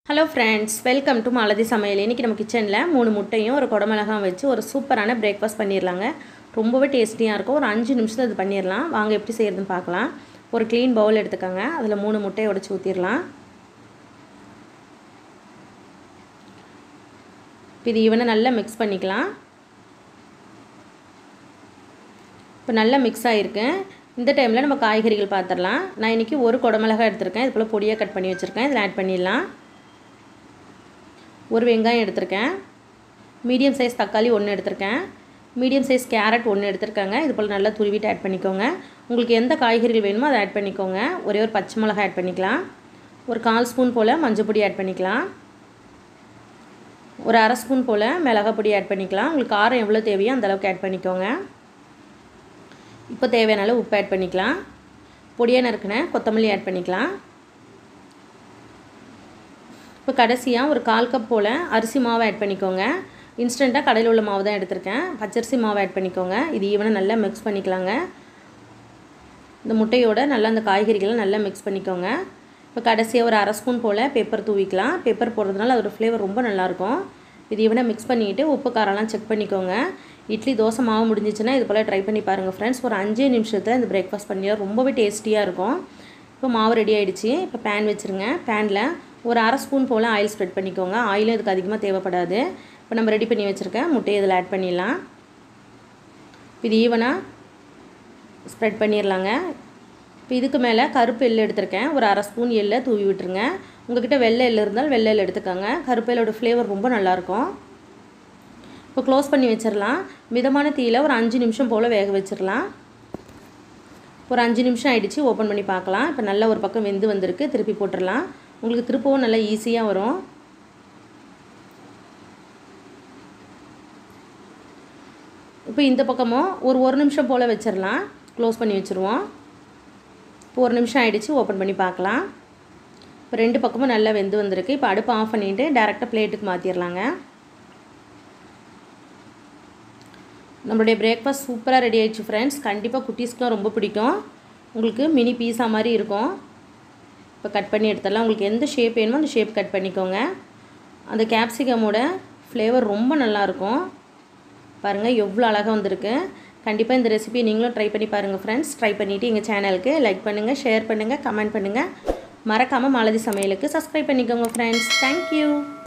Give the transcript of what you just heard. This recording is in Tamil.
Hello friends, welcome to Malathi சமையல். இன்றைக்கி நம்ம கிச்சனில் 3 முட்டையும் ஒரு குடமிளகாயும் வச்சு ஒரு சூப்பரான பிரேக்ஃபாஸ்ட் பண்ணிடலாங்க. ரொம்பவே டேஸ்டியாக இருக்கும். ஒரு 5 நிமிஷத்தில் அது பண்ணிடலாம். வாங்க எப்படி செய்கிறதுன்னு பார்க்கலாம். ஒரு க்ளீன் பவுல் எடுத்துக்கோங்க. அதில் 3 முட்டையை உடைச்சி ஊற்றிடலாம். இது ஈவனை நல்லா மிக்ஸ் பண்ணிக்கலாம். இப்போ நல்லா மிக்ஸ் ஆகிருக்கு. இந்த டைமில் நம்ம காய்கறிகள் பார்த்துடலாம். நான் இன்றைக்கி ஒரு குடமிளகாய் எடுத்திருக்கேன். இது போல் பொடியாக கட் பண்ணி வச்சுருக்கேன். இதில் ஆட் பண்ணிடலாம். ஒரு வெங்காயம் எடுத்திருக்கேன். மீடியம் சைஸ் தக்காளி 1 எடுத்திருக்கேன். மீடியம் சைஸ் கேரட் 1 எடுத்திருக்காங்க. இது போல் நல்லா துருவிட்டு ஆட் பண்ணிக்கோங்க. உங்களுக்கு எந்த காய்கறிகள் வேணுமோ அதை ஆட் பண்ணிக்கோங்க. ஒரே ஒரு பச்சை மிளகாய் ஆட் பண்ணிக்கலாம். ஒரு 1/4 ஸ்பூன் போல் மஞ்சள் பொடி ஆட் பண்ணிக்கலாம். ஒரு 1/2 ஸ்பூன் போல் மிளகாய் பொடி ஆட் பண்ணிக்கலாம். உங்களுக்கு காரம் எவ்வளோ தேவையோ அந்தளவுக்கு ஆட் பண்ணிக்கோங்க. இப்போ தேவையான அளவு உப்பு ஆட் பண்ணிக்கலாம். பொடியாக நறுக்கின கொத்தமல்லி ஆட் பண்ணிக்கலாம். இப்போ கடைசியாக ஒரு 1/4 கப் போல் அரிசி மாவு ஆட் பண்ணிக்கோங்க. இன்ஸ்டண்ட்டாக கடையில் உள்ள மாவு தான் எடுத்திருக்கேன். பச்சரிசி மாவு ஆட் பண்ணிக்கோங்க. இது ஈவனாக நல்லா மிக்ஸ் பண்ணிக்கலாங்க. இந்த முட்டையோட நல்லா அந்த காய்கறிகளை நல்லா மிக்ஸ் பண்ணிக்கோங்க. இப்போ கடைசியாக ஒரு 1/2 ஸ்பூன் போல் பெப்பர் தூவிக்கலாம். பெப்பர் போடுறதுனால அதோடய ஃப்ளேவர் ரொம்ப நல்லாயிருக்கும். இது ஈவனாக மிக்ஸ் பண்ணிவிட்டு உப்பு காரம்லாம் செக் பண்ணிக்கோங்க. இட்லி தோசை மாவு முடிஞ்சிச்சுன்னா இது போல் ட்ரை பண்ணி பாருங்கள் ஃப்ரெண்ட்ஸ். ஒரு 5 நிமிஷத்தில் இந்த பிரேக்ஃபாஸ்ட் பண்ணிடலாம். ரொம்பவே டேஸ்டியாக இருக்கும். இப்போ மாவு ரெடி ஆகிடுச்சு. இப்போ பேன் வச்சுருங்க. பேனில் ஒரு 1/2 ஸ்பூன் போல் ஆயில் ஸ்ப்ரெட் பண்ணிக்கோங்க. ஆயிலும் இதுக்கு அதிகமாக தேவைப்படாது. இப்போ நம்ம ரெடி பண்ணி வச்சுருக்கேன் முட்டையை இதில் ஆட் பண்ணிடலாம். இது ஈவனாக ஸ்ப்ரெட் பண்ணிடலாங்க. இப்போ இதுக்கு மேலே கருப்பு எள்ளு எடுத்திருக்கேன். ஒரு 1/2 ஸ்பூன் எள்ளை தூவி விட்டுருங்க. உங்கள்கிட்ட வெள்ளை எள்ளு இருந்தால் வெள்ளை எள்ளு எடுத்துக்கோங்க. கருப்பு எள்ளோட ஃப்ளேவர் ரொம்ப நல்லாயிருக்கும். இப்போ க்ளோஸ் பண்ணி வச்சிடலாம். மிதமான தீயில் ஒரு 5 நிமிஷம் போல் வேக வச்சிடலாம். ஒரு 5 நிமிஷம் ஆகிடுச்சு. ஓப்பன் பண்ணி பார்க்கலாம். இப்போ நல்லா ஒரு பக்கம் வெந்து வந்திருக்கு. திருப்பி போட்டுடலாம். உங்களுக்கு திருப்பவும் நல்லா ஈஸியாக வரும். இப்போ இந்த பக்கமும் ஒரு நிமிஷம் போல் வச்சிடலாம். க்ளோஸ் பண்ணி வச்சுருவோம். இப்போ 1 நிமிஷம் ஆகிடுச்சு. ஓப்பன் பண்ணி பார்க்கலாம். இப்போ 2 பக்கமும் நல்லா வெந்து வந்திருக்கு. இப்போ அடுப்பு ஆஃப் பண்ணிவிட்டு டேரெக்டாக பிளேட்டுக்கு மாற்றிடலாங்க. நம்மளுடைய பிரேக்ஃபாஸ்ட் சூப்பராக ரெடி ஆகிடுச்சு ஃப்ரெண்ட்ஸ். கண்டிப்பாக குட்டீஸ்க்குலாம் ரொம்ப பிடிக்கும். உங்களுக்கு மினி பீஸா மாதிரி இருக்கும். இப்போ கட் பண்ணி எடுத்துடலாம். உங்களுக்கு எந்த ஷேப் வேணுமோ அந்த ஷேப் கட் பண்ணிக்கோங்க. அந்த கேப்சிகமோட ஃப்ளேவர் ரொம்ப நல்லாயிருக்கும். பாருங்கள் எவ்வளோ அழகாக வந்திருக்கு. கண்டிப்பாக இந்த ரெசிபியை நீங்களும் ட்ரை பண்ணி பாருங்கள் ஃப்ரெண்ட்ஸ். ட்ரை பண்ணிவிட்டு எங்கள் சேனலுக்கு லைக் பண்ணுங்கள், ஷேர் பண்ணுங்கள், கமெண்ட் பண்ணுங்கள். மறக்காமல் மாலதி சமையலுக்கு சப்ஸ்கிரைப் பண்ணிக்கோங்க ஃப்ரெண்ட்ஸ். தேங்க்யூ.